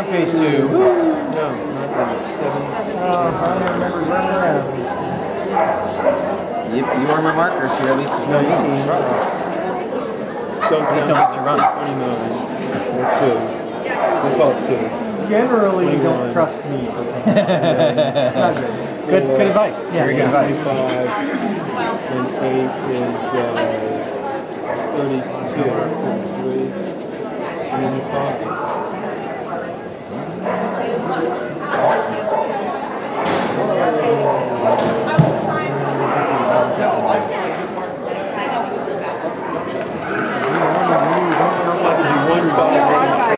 on page 2. No, not that. 7. I remember running around. You are my markers here, at least. 19. Don't miss your run. 29. Or 2. We'll call it 2. Generally, 21. don't trust me. Good advice. Yeah, Very good advice. 25. And 8 is 32. 33. 25.